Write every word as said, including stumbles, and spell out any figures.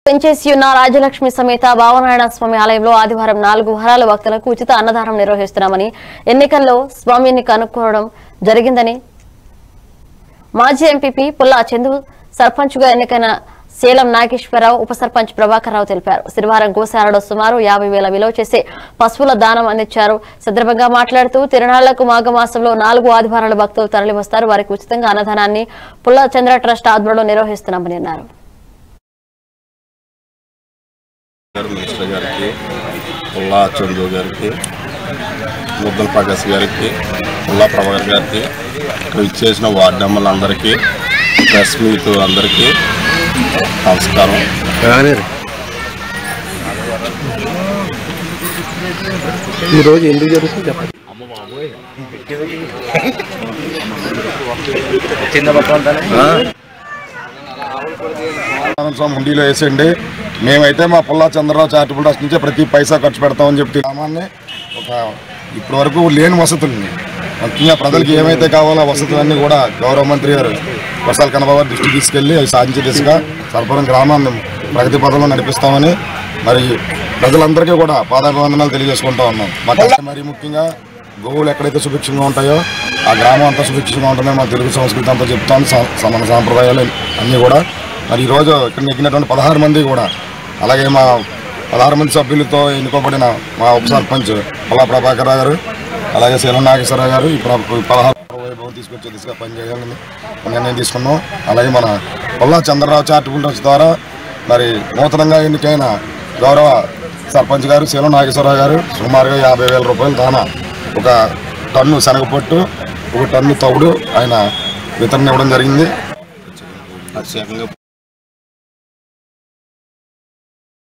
వెంచేసి ఉన్న రాజలక్ష్మి సమేత భావనారాయణ స్వామి ఆలయంలో ఆదివారం నాలుగు వారాల భక్తులకు ఉచిత అన్నదానం నిర్వహిస్తున్నామని ఎన్నికల్లో స్వామిని కనుక్కోవడం జరిగిందని మాజీ ఎంపీపీ పుల్లా చందు సర్పంచ్గా ఎన్నికైన సేలం నాగేశ్వరరావు ఉప సర్పంచ్ ప్రభాకర్ రావు తెలిపారు. శనివారం గోశాలలో సుమారు యాభై వేల విలువ చేసే పశువుల దానం అందించారు. సందర్భంగా మాట్లాడుతూ తిరునాళ్లకు మాఘమాసంలో నాలుగు ఆదివారాల భక్తులు తరలివస్తారు. వారికి ఉచితంగా అన్నదానాన్ని పుల్లా చంద్ర ట్రస్ట్ ఆధ్వర్యంలో నిర్వహిస్తున్నామని అన్నారు. మినిస్టర్ గారికి, పుల్లా చందు గారికి, ముద్దల ప్రకాశ్ గారికి, పుల్లా ప్రభాకర్ గారికి, ఇక్కడ ఇచ్చేసిన వార్డు మెంబర్లందరికీ, ప్రెస్ మీట్ అందరికీ నమస్కారం. ఈరోజు ఎందుకు జరుగుతుంది చెప్పండి. హుండీలో వేసేయండి. మేమైతే మా పుల్లా చంద్రరావు చారిటబుల్ ట్రస్ట్ నుంచే ప్రతి పైసా ఖర్చు పెడతామని చెప్తే గ్రామాన్ని ఒక ఇప్పటి వరకు లేని వసతుల్ని ముఖ్యంగా ప్రజలకు ఏమైతే కావాలో వసతులన్నీ కూడా గౌరవ మంత్రి గారు కొసాల కన్నబాబు దృష్టికి తీసుకెళ్లి అవి సాధించే దిశగా సర్పవరం గ్రామాన్ని ప్రగతి పథంలో నడిపిస్తామని మరి ప్రజలందరికీ కూడా పాదాభివందనాలు తెలియజేసుకుంటా ఉన్నాం. మా కష్టం మరి ముఖ్యంగా గోవులు ఎక్కడైతే సుభిక్షంగా ఉంటాయో ఆ గ్రామం అంతా సుభిక్షంగా ఉంటుందని మా తెలుగు సంస్కృతి అంతా చెప్తాను. మన సాంప్రదాయాలు అన్నీ కూడా మరి ఈరోజు ఇక్కడ నెగ్గినటువంటి పదహారు మంది కూడా అలాగే మా పదహారు మంది సభ్యులతో ఎన్నుకోబడిన మా ఉప సర్పంచ్ పుల్లా ప్రభాకర్ రావు గారు అలాగే సేలం నాగేశ్వరరావు గారు ఈ పదహారు వైభవం తీసుకొచ్చే దిశగా పనిచేయాలని నిర్ణయం తీసుకున్నాం. అలాగే మన పుల్లా చంద్రరావు చారిటబుల్ ట్రస్ట్ ద్వారా మరి నూతనంగా ఎన్నికైన గౌరవ సర్పంచ్ గారు సేలం నాగేశ్వరరావు గారు సుమారుగా యాభై వేల రూపాయల దానా ఒక టన్ను శనగపట్టు ఒక టన్ను తవుడు ఆయన వితరణ ఇవ్వడం జరిగింది.